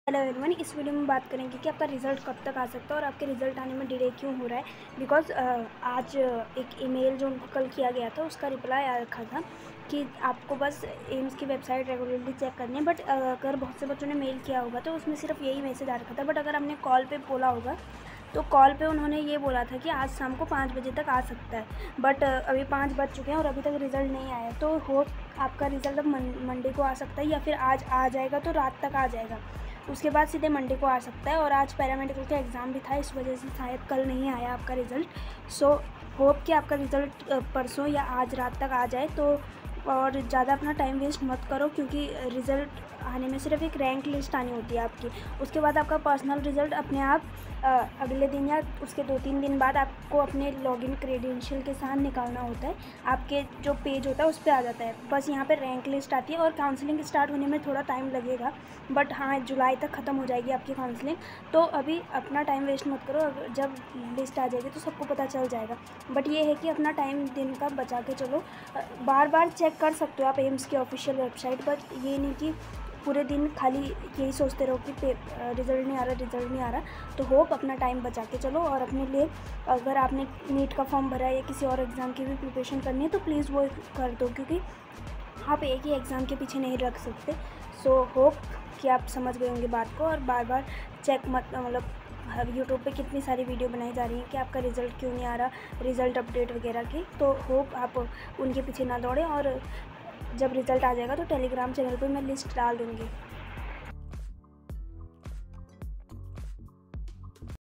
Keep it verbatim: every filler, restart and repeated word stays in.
Hello everyone, इस video में बात करेंगे कि आपका रिज़ल्ट कब तक आ सकता है और आपके रिज़ल्ट आने में डिले क्यों हो रहा है। बिकॉज़ आज एक ईमेल जो उनको कल किया गया था उसका रिप्लाई आ रखा था कि आपको बस एम्स की वेबसाइट रेगुलरली चेक करनी है। बट अगर बहुत से बच्चों ने मेल किया होगा तो उसमें सिर्फ यही मैसेज आ रखा था। बट अगर हमने कॉल पे बोला होगा तो कॉल पे उन्होंने ये बोला था कि आज शाम को पाँच बजे तक आ सकता है। बट अभी पाँच बज चुके हैं और अभी तक रिज़ल्ट नहीं आया। तो होप आपका रिज़ल्ट अब मंडे को आ सकता है या फिर आज आ जाएगा तो रात तक आ जाएगा, उसके बाद सीधे मंडे को आ सकता है। और आज पैरामेडिकल का एग्ज़ाम भी था, इस वजह से शायद कल नहीं आया आपका रिज़ल्ट। सो होप कि आपका रिज़ल्ट परसों या आज रात तक आ जाए। तो और ज़्यादा अपना टाइम वेस्ट मत करो, क्योंकि रिज़ल्ट आने में सिर्फ एक रैंक लिस्ट आनी होती है आपकी। उसके बाद आपका पर्सनल रिज़ल्ट अपने आप अगले दिन या उसके दो तीन दिन बाद आपको अपने लॉगिन क्रेडेंशियल के साथ निकालना होता है। आपके जो पेज होता है उस पर आ जाता है, बस यहाँ पे रैंक लिस्ट आती है। और काउंसलिंग स्टार्ट होने में थोड़ा टाइम लगेगा, बट हाँ जुलाई तक ख़त्म हो जाएगी आपकी काउंसलिंग। तो अभी अपना टाइम वेस्ट मत करो, जब लिस्ट आ जाएगी तो सबको पता चल जाएगा। बट ये है कि अपना टाइम दिन का बचा के चलो। बार बार चेक कर सकते हो आप एम्स की ऑफिशियल वेबसाइट, बट ये नहीं कि पूरे दिन खाली यही सोचते रहो कि रिज़ल्ट नहीं आ रहा रिज़ल्ट नहीं आ रहा। तो होप अपना टाइम बचा के चलो। और अपने लिए अगर आपने नीट का फॉर्म भरा है या किसी और एग्ज़ाम की भी प्रिपरेशन करनी है तो प्लीज़ वो कर दो, क्योंकि आप एक ही एग्ज़ाम के पीछे नहीं रख सकते। सो होप कि आप समझ गए होंगे बात को। और बार बार चेक मत, मतलब यूट्यूब पे कितनी सारी वीडियो बनाई जा रही है कि आपका रिज़ल्ट क्यों नहीं आ रहा, रिज़ल्ट अपडेट वगैरह की। तो होप आप उनके पीछे ना दौड़ें। और जब रिज़ल्ट आ जाएगा तो टेलीग्राम चैनल पे मैं लिस्ट डाल दूँगी।